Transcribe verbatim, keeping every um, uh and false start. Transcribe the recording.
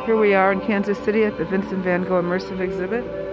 Here we are in Kansas City at the Vincent van Gogh Immersive Exhibit.